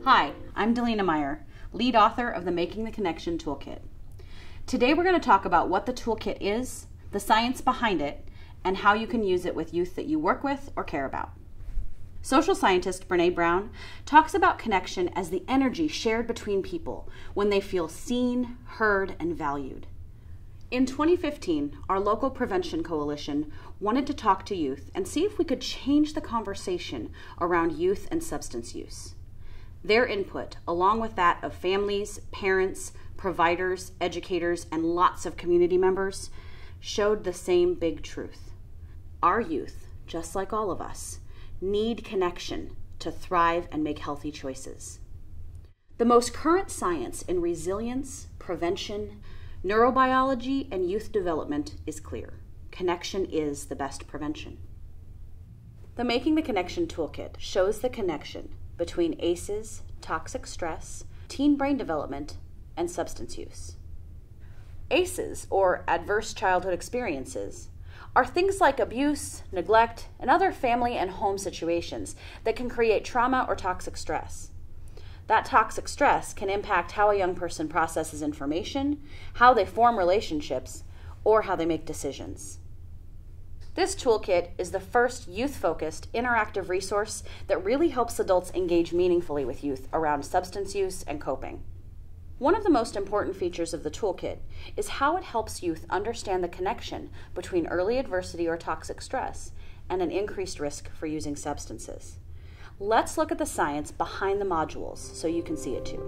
Hi, I'm Delina Meyer, lead author of the Making the Connection Toolkit. Today we're going to talk about what the toolkit is, the science behind it, and how you can use it with youth that you work with or care about. Social scientist Brene Brown talks about connection as the energy shared between people when they feel seen, heard, and valued. In 2015, our local prevention coalition wanted to talk to youth and see if we could change the conversation around youth and substance use. Their input, along with that of families, parents, providers, educators, and lots of community members, showed the same big truth. Our youth, just like all of us, need connection to thrive and make healthy choices. The most current science in resilience, prevention, neurobiology, and youth development is clear. Connection is the best prevention. The Making the Connection Toolkit shows the connection between ACEs, toxic stress, teen brain development, and substance use. ACEs, or adverse childhood experiences, are things like abuse, neglect, and other family and home situations that can create trauma or toxic stress. That toxic stress can impact how a young person processes information, how they form relationships, or how they make decisions. This toolkit is the first youth-focused, interactive resource that really helps adults engage meaningfully with youth around substance use and coping. One of the most important features of the toolkit is how it helps youth understand the connection between early adversity or toxic stress and an increased risk for using substances. Let's look at the science behind the modules so you can see it too.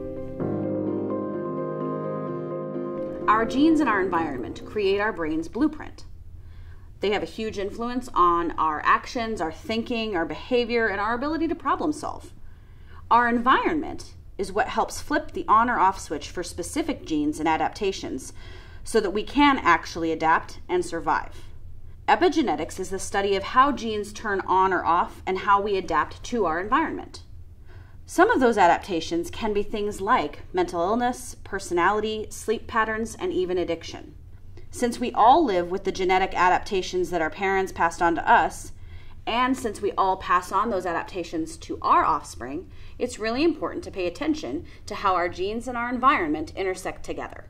Our genes and our environment create our brain's blueprint. They have a huge influence on our actions, our thinking, our behavior, and our ability to problem solve. Our environment is what helps flip the on or off switch for specific genes and adaptations so that we can actually adapt and survive. Epigenetics is the study of how genes turn on or off and how we adapt to our environment. Some of those adaptations can be things like mental illness, personality, sleep patterns, and even addiction. Since we all live with the genetic adaptations that our parents passed on to us, and since we all pass on those adaptations to our offspring, it's really important to pay attention to how our genes and our environment intersect together.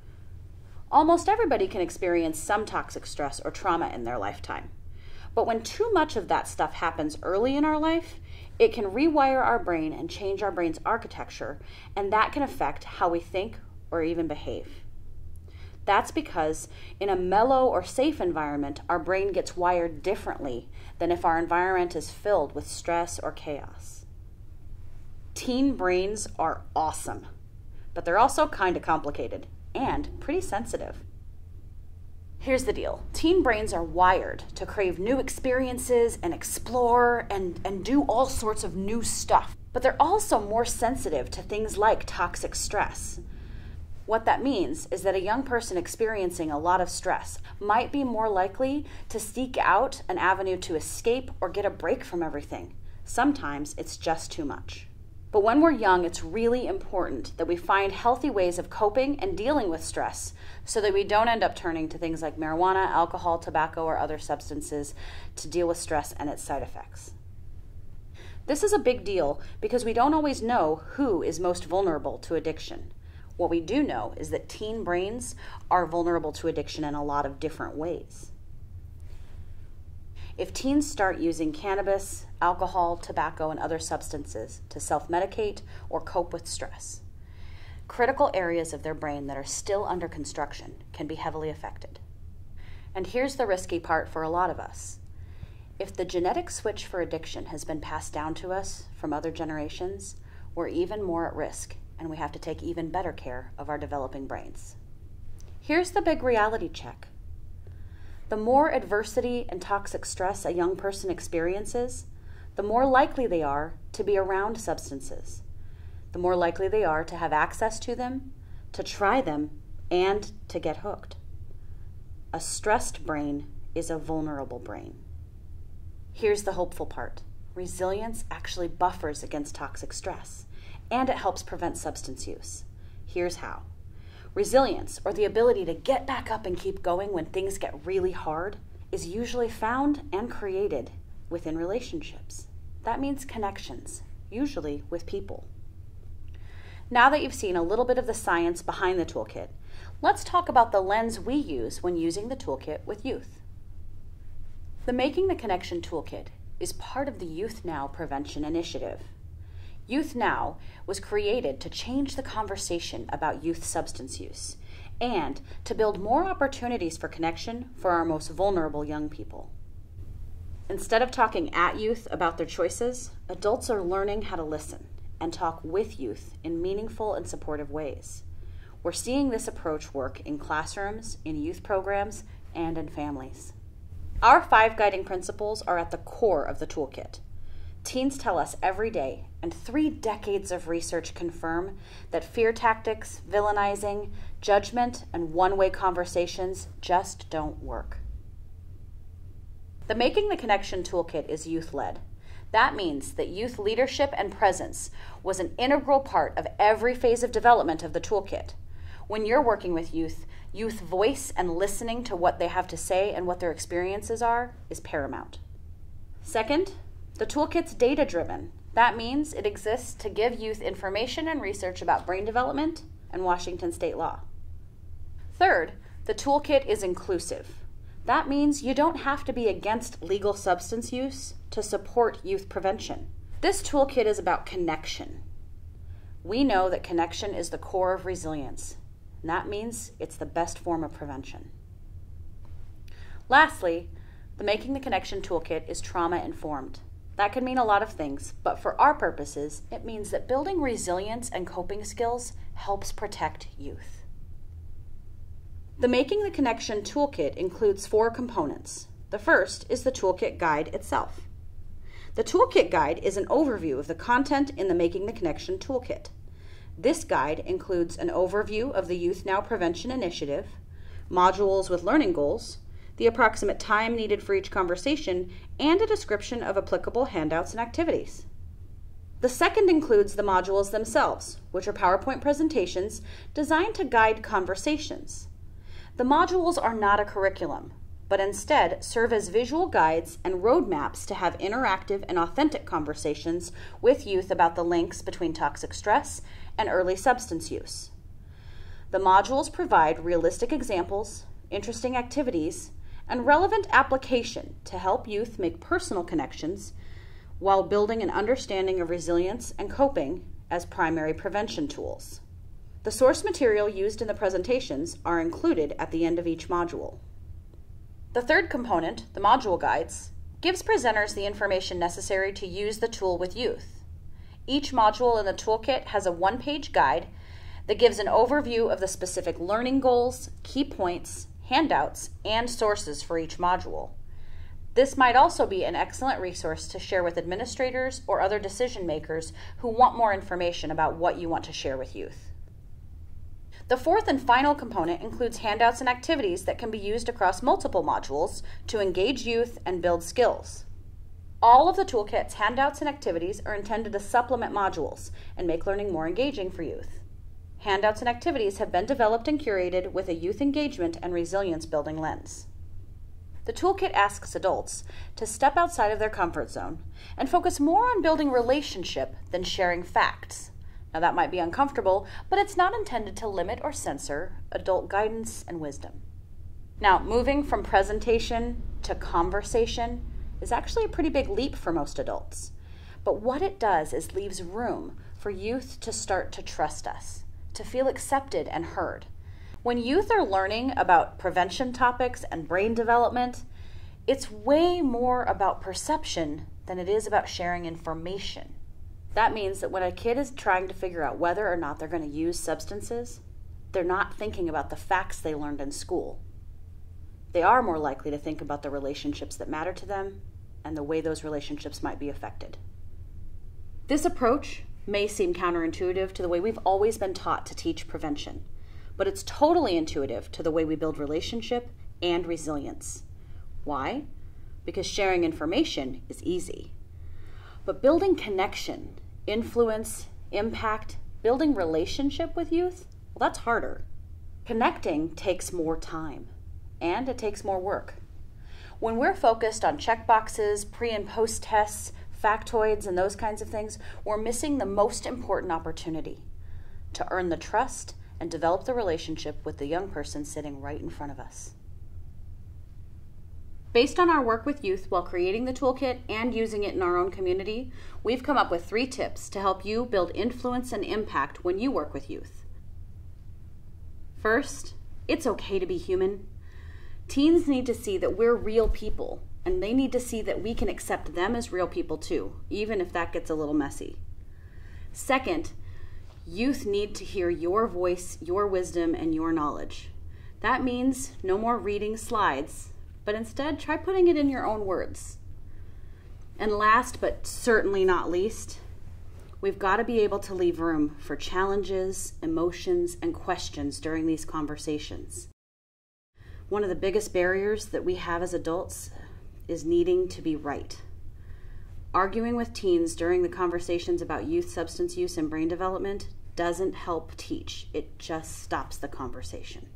Almost everybody can experience some toxic stress or trauma in their lifetime. But when too much of that stuff happens early in our life, it can rewire our brain and change our brain's architecture, and that can affect how we think or even behave. That's because in a mellow or safe environment, our brain gets wired differently than if our environment is filled with stress or chaos. Teen brains are awesome, but they're also kind of complicated and pretty sensitive. Here's the deal. Teen brains are wired to crave new experiences and explore and do all sorts of new stuff. But they're also more sensitive to things like toxic stress. What that means is that a young person experiencing a lot of stress might be more likely to seek out an avenue to escape or get a break from everything. Sometimes it's just too much. But when we're young, it's really important that we find healthy ways of coping and dealing with stress so that we don't end up turning to things like marijuana, alcohol, tobacco, or other substances to deal with stress and its side effects. This is a big deal because we don't always know who is most vulnerable to addiction. What we do know is that teen brains are vulnerable to addiction in a lot of different ways. If teens start using cannabis, alcohol, tobacco, and other substances to self-medicate or cope with stress, critical areas of their brain that are still under construction can be heavily affected. And here's the risky part for a lot of us. If the genetic switch for addiction has been passed down to us from other generations, we're even more at risk, and we have to take even better care of our developing brains. Here's the big reality check. The more adversity and toxic stress a young person experiences, the more likely they are to be around substances. The more likely they are to have access to them, to try them, and to get hooked. A stressed brain is a vulnerable brain. Here's the hopeful part. Resilience actually buffers against toxic stress, and it helps prevent substance use. Here's how. Resilience, or the ability to get back up and keep going when things get really hard, is usually found and created within relationships. That means connections, usually with people. Now that you've seen a little bit of the science behind the toolkit, let's talk about the lens we use when using the toolkit with youth. The Making the Connection Toolkit is part of the Youth Now Prevention Initiative. Youth Now was created to change the conversation about youth substance use and to build more opportunities for connection for our most vulnerable young people. Instead of talking at youth about their choices, adults are learning how to listen and talk with youth in meaningful and supportive ways. We're seeing this approach work in classrooms, in youth programs, and in families. Our 5 guiding principles are at the core of the toolkit. Teens tell us every day, and 3 decades of research confirm that fear tactics, villainizing, judgment, and one-way conversations just don't work. The Making the Connection Toolkit is youth-led. That means that youth leadership and presence was an integral part of every phase of development of the toolkit. When you're working with youth voice and listening to what they have to say and what their experiences are is paramount. Second, the toolkit's data-driven. That means it exists to give youth information and research about brain development and Washington state law. Third, the toolkit is inclusive. That means you don't have to be against legal substance use to support youth prevention. This toolkit is about connection. We know that connection is the core of resilience, and that means it's the best form of prevention. Lastly, the Making the Connection Toolkit is trauma-informed. That can mean a lot of things, but for our purposes, it means that building resilience and coping skills helps protect youth. The Making the Connection Toolkit includes 4 components. The first is the toolkit guide itself. The toolkit guide is an overview of the content in the Making the Connection Toolkit. This guide includes an overview of the Youth Now Prevention Initiative, modules with learning goals, the approximate time needed for each conversation, and a description of applicable handouts and activities. The second includes the modules themselves, which are PowerPoint presentations designed to guide conversations. The modules are not a curriculum, but instead serve as visual guides and roadmaps to have interactive and authentic conversations with youth about the links between toxic stress and early substance use. The modules provide realistic examples, interesting activities, and relevant application to help youth make personal connections while building an understanding of resilience and coping as primary prevention tools. The source material used in the presentations are included at the end of each module. The third component, the module guides, gives presenters the information necessary to use the tool with youth. Each module in the toolkit has a 1-page guide that gives an overview of the specific learning goals, key points, handouts, and sources for each module. This might also be an excellent resource to share with administrators or other decision makers who want more information about what you want to share with youth. The fourth and final component includes handouts and activities that can be used across multiple modules to engage youth and build skills. All of the toolkit's handouts and activities are intended to supplement modules and make learning more engaging for youth. Handouts and activities have been developed and curated with a youth engagement and resilience building lens. The toolkit asks adults to step outside of their comfort zone and focus more on building relationship than sharing facts. Now that might be uncomfortable, but it's not intended to limit or censor adult guidance and wisdom. Now, moving from presentation to conversation is actually a pretty big leap for most adults. But what it does is leaves room for youth to start to trust us, to feel accepted and heard. When youth are learning about prevention topics and brain development, it's way more about perception than it is about sharing information. That means that when a kid is trying to figure out whether or not they're going to use substances, they're not thinking about the facts they learned in school. They are more likely to think about the relationships that matter to them and the way those relationships might be affected. This approach may seem counterintuitive to the way we've always been taught to teach prevention, but it's totally intuitive to the way we build relationship and resilience. Why? Because sharing information is easy. But building connection, influence, impact, building relationship with youth, well, that's harder. Connecting takes more time, and it takes more work. When we're focused on checkboxes, pre- and post tests, factoids, and those kinds of things, we're missing the most important opportunity to earn the trust and develop the relationship with the young person sitting right in front of us. Based on our work with youth while creating the toolkit and using it in our own community, we've come up with 3 tips to help you build influence and impact when you work with youth. First, it's okay to be human. Teens need to see that we're real people, and they need to see that we can accept them as real people too, even if that gets a little messy. Second, youth need to hear your voice, your wisdom, and your knowledge. That means no more reading slides, but instead try putting it in your own words. And last, but certainly not least, we've got to be able to leave room for challenges, emotions, and questions during these conversations. One of the biggest barriers that we have as adults is needing to be right. Arguing with teens during the conversations about youth substance use and brain development doesn't help teach. It just stops the conversation.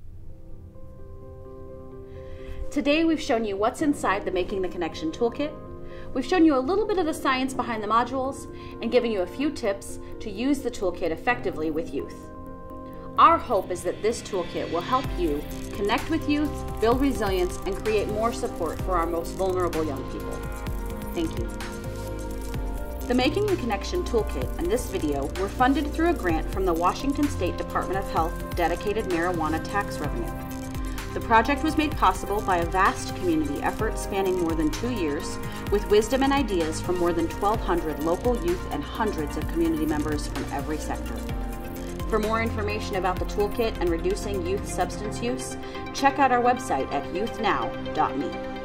Today we've shown you what's inside the Making the Connection Toolkit. We've shown you a little bit of the science behind the modules and given you a few tips to use the toolkit effectively with youth. Our hope is that this toolkit will help you connect with youth, build resilience, and create more support for our most vulnerable young people. Thank you. The Making the Connection Toolkit and this video were funded through a grant from the Washington State Department of Health Dedicated Marijuana Tax Revenue. The project was made possible by a vast community effort spanning more than 2 years, with wisdom and ideas from more than 1,200 local youth and hundreds of community members from every sector. For more information about the toolkit and reducing youth substance use, check out our website at youthnow.me.